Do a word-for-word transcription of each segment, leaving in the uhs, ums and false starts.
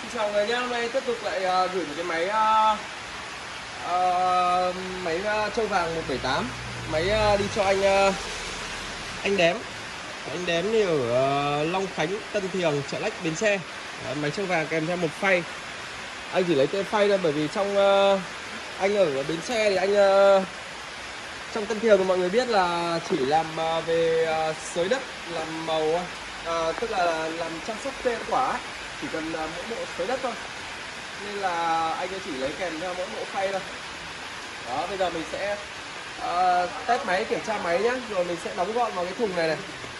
Xin chào người nhé, hôm nay tiếp tục lại uh, gửi một cái máy uh, uh, máy uh, trâu vàng một bảy tám. Máy uh, đi cho anh uh, anh đếm. Anh đếm thì ở uh, Long Khánh, Tân Thiềng, Chợ Lách, Bến Tre. Đấy, máy trâu vàng kèm theo một phay. Anh chỉ lấy tên phay thôi bởi vì trong uh, anh ở Bến Tre thì anh uh, trong Tân Thiềng thì mọi người biết là chỉ làm uh, về uh, xới đất, làm màu, uh, tức là làm chăm sóc cây ăn quả ấy. Chỉ cần uh, mỗi bộ xới đất thôi, nên là anh ấy chỉ lấy kèm theo mỗi bộ phay thôi. Đó, bây giờ mình sẽ uh, test máy, kiểm tra máy nhé, rồi mình sẽ đóng gọn vào cái thùng này này.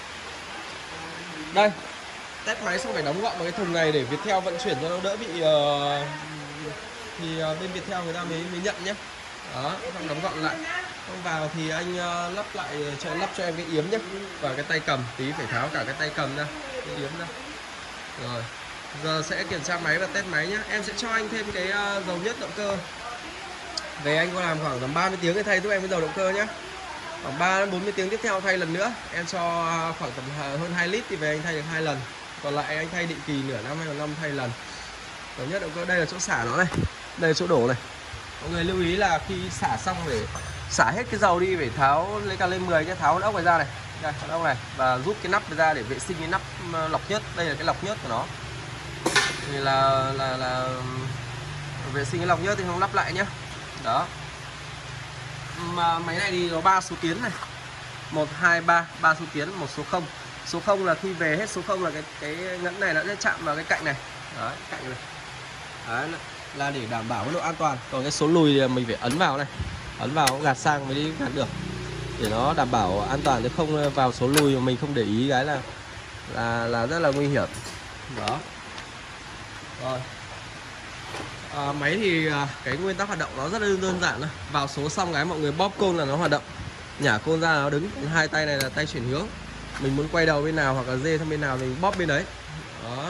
Đây, test máy xong phải đóng gọn vào cái thùng này để Viettel vận chuyển cho nó đỡ bị uh, thì uh, bên Viettel người ta mới mới nhận nhé. Đó, xong đóng gọn lại. Không vào thì anh uh, lắp lại cho lắp cho em cái yếm nhé, và cái tay cầm, tí phải tháo cả cái tay cầm ra, cái yếm ra. Rồi, giờ sẽ kiểm tra máy và test máy nhé. Em sẽ cho anh thêm cái uh, dầu nhất động cơ. Về anh có làm khoảng tầm ba mươi tiếng để thay giúp em cái dầu động cơ nhé. Khoảng ba đến bốn mươi tiếng tiếp theo thay lần nữa. Em cho khoảng tầm hơn hai lít thì về anh thay được hai lần. Còn lại anh thay định kỳ nửa năm hay một năm thay lần. Dầu nhất động cơ, đây là chỗ xả nó này, đây là chỗ đổ này. Mọi người lưu ý là khi xả xong để xả hết cái dầu đi phải tháo lấy cả lên mười cái tháo con ốc này ra này, đây con ốc này, và rút cái nắp ra để vệ sinh cái nắp lọc nhớt. Đây là cái lọc nhớt của nó, thì là là là vệ sinh cái lọc nhớt thì không lắp lại nhé. Đó, mà máy này thì có ba số tiến này, một hai ba, ba số tiến, một số không. Số không là khi về hết số không là cái cái ngẫn này nó sẽ chạm vào cái cạnh này. Đấy, cạnh này. Đấy, là để đảm bảo cái độ an toàn. Còn cái số lùi thì mình phải ấn vào này, ấn vào gạt sang mới đi gạt được, để nó đảm bảo an toàn, chứ không vào số lùi mà mình không để ý cái là là là rất là nguy hiểm. Đó. Rồi. À, máy thì à, cái nguyên tắc hoạt động nó rất là đơn giản thôi. Vào số xong cái mọi người bóp côn là nó hoạt động, nhả côn ra nó đứng. Hai tay này là tay chuyển hướng, mình muốn quay đầu bên nào hoặc là dê sang bên nào mình bóp bên đấy. Đó.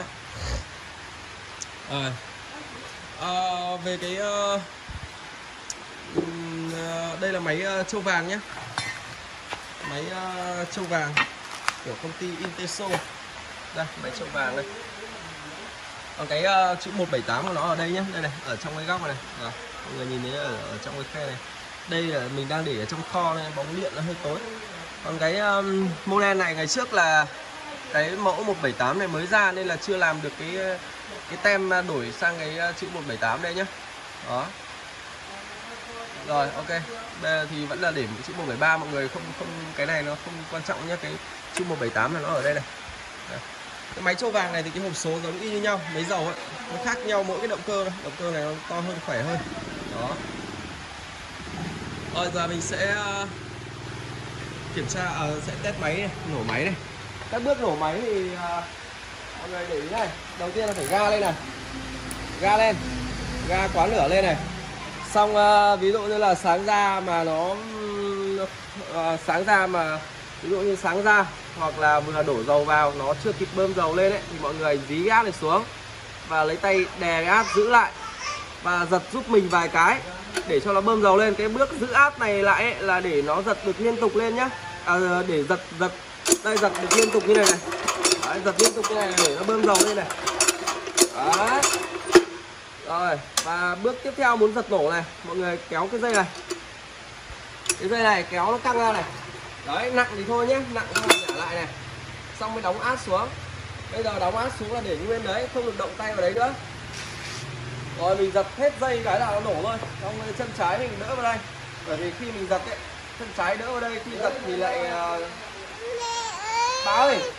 À, à, về cái uh, uh, đây là máy uh, trâu vàng nhé, máy uh, trâu vàng của công ty Inteso. Đây, máy trâu vàng đây. Còn cái uh, chữ một bảy tám của nó ở đây nhé, đây này, ở trong cái góc này, này. À, mọi người nhìn thấy ở, ở trong cái khe này. Đây là mình đang để ở trong kho này, bóng điện nó hơi tối. Còn cái um, model này ngày trước là cái mẫu một bảy tám này mới ra nên là chưa làm được cái cái tem đổi sang cái chữ một bảy tám đây nhé. Đó. Rồi, ok. Đây thì vẫn là để chữ một bảy ba, mọi người không không cái này nó không quan trọng nhé, cái chữ một bảy tám là nó ở đây này. Đây. Cái máy trâu vàng này thì cái hộp số giống y như nhau, máy dầu ấy, nó khác nhau mỗi cái động cơ thôi. Động cơ này nó to hơn, khỏe hơn. Đó. Rồi giờ mình sẽ uh, kiểm tra, uh, sẽ test máy này, nổ máy này. Các bước nổ máy thì uh, mọi người để ý này. Đầu tiên là phải ga lên này, ga lên, ga quá lửa lên này. Xong uh, ví dụ như là sáng ra mà nó uh, sáng ra mà ví dụ như sáng ra hoặc là vừa đổ dầu vào nó chưa kịp bơm dầu lên ấy, thì mọi người dí gas này xuống và lấy tay đè gas giữ lại và giật giúp mình vài cái để cho nó bơm dầu lên. Cái bước giữ áp này lại ấy, là để nó giật được liên tục lên nhá. À, để giật giật đây, giật được liên tục như này này. Đấy, giật liên tục như này để nó bơm dầu lên này. Đấy. Rồi, và bước tiếp theo muốn giật nổ này, mọi người kéo cái dây này, cái dây này kéo nó căng ra này. Đấy, nặng thì thôi nhé, nặng không nhả lại này. Xong mới đóng át xuống. Bây giờ đóng át xuống là để nguyên đấy, không được động tay vào đấy nữa. Rồi mình giật hết dây cái là nó nổ thôi. Xong chân trái mình đỡ vào đây, bởi vì khi mình giật ấy, chân trái đỡ vào đây, khi giật thì lại uh... báo ơi.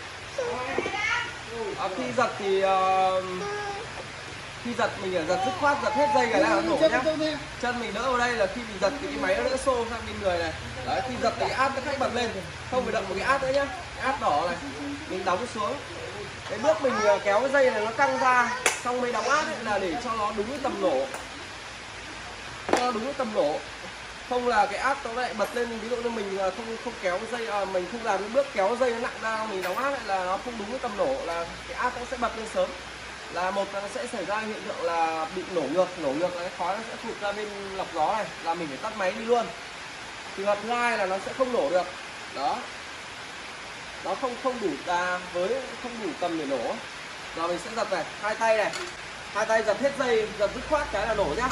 À, khi giật thì uh... khi giật mình phải giật dứt khoát, giật hết dây cái là nó nổ nhá. Chân mình đỡ vào đây là khi mình giật thì cái máy nó đỡ xô sang bên người này. Đấy, khi giật thì cái át nó khách bật lên, không phải động một cái át nữa nhá. Cái át đỏ này mình đóng xuống. Cái bước mình kéo cái dây này nó căng ra, xong mới đóng át ấy, là để cho nó đúng cái tầm nổ, cho nó đúng cái tầm nổ. Không là cái át nó lại bật lên, ví dụ như mình không không kéo cái dây, à, mình không làm cái bước kéo dây nó nặng ra, mình đóng át lại là nó không đúng cái tầm nổ, là cái át nó sẽ bật lên sớm. Là một là nó sẽ xảy ra hiện tượng là bị nổ ngược, nổ ngược là cái khói nó sẽ phụt ra bên lọc gió này, là mình phải tắt máy đi luôn. Trường hợp thứ hai là nó sẽ không nổ được. Đó, nó không không đủ đà với, không đủ tầm để nổ. Rồi mình sẽ giật này, hai tay này, Hai tay giật hết dây, giật dứt khoát cái là nổ nhá.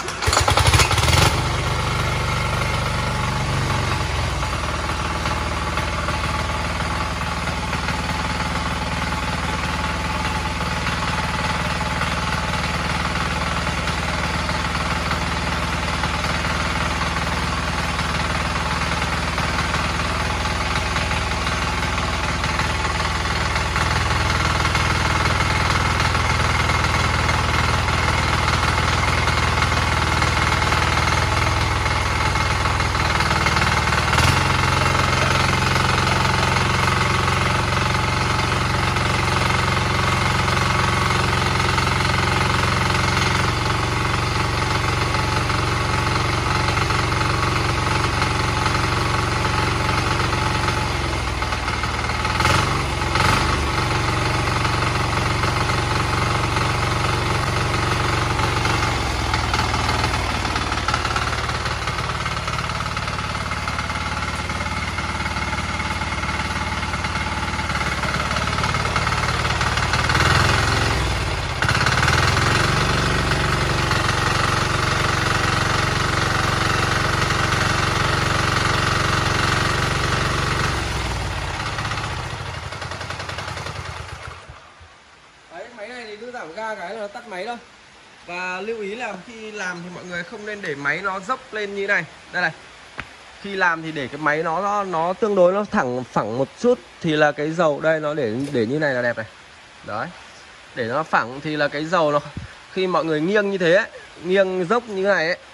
Giảm ga cái là nó tắt máy thôi. Và lưu ý là khi làm thì mọi người không nên để máy nó dốc lên như này. Đây này. Khi làm thì để cái máy nó nó, nó tương đối nó thẳng phẳng một chút thì là cái dầu đây nó để để như này là đẹp này. Đấy. Để nó phẳng thì là cái dầu nó khi mọi người nghiêng như thế ấy, nghiêng dốc như này ấy,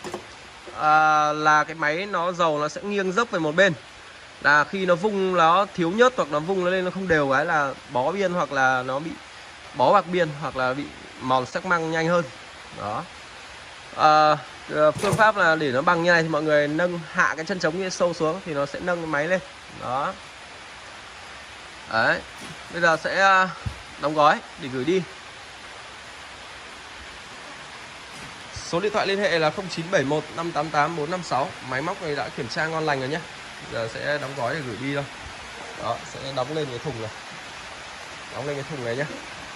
à, là cái máy nó dầu nó sẽ nghiêng dốc về một bên. Là khi nó vung nó thiếu nhớt hoặc nó vung nó lên nó không đều cái là bó biên hoặc là nó bị bó bạc biên hoặc là bị mòn sắc măng nhanh hơn. Đó. À, phương pháp là để nó bằng như này thì mọi người nâng hạ cái chân trống như sâu xuống thì nó sẽ nâng cái máy lên. Đó. Đấy. Bây giờ sẽ đóng gói để gửi đi. Số điện thoại liên hệ là không chín bảy một năm tám tám bốn năm sáu. Máy móc này đã kiểm tra ngon lành rồi nhé. Giờ sẽ đóng gói để gửi đi thôi. Đó, sẽ đóng lên cái thùng này. Đóng lên cái thùng này nhé.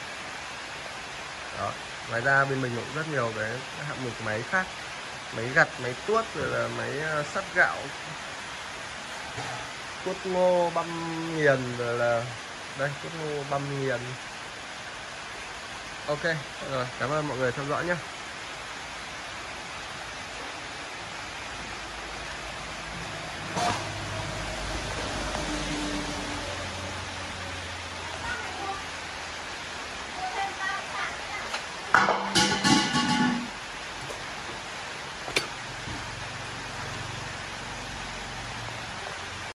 Đó. Ngoài ra bên mình cũng rất nhiều cái hạng mục máy khác, máy gặt, máy tuốt, rồi là máy sắt gạo, tuốt ngô băm nghiền, rồi là đây tuốt ngô băm nghiền. Ok, rồi cảm ơn mọi người theo dõi nhé.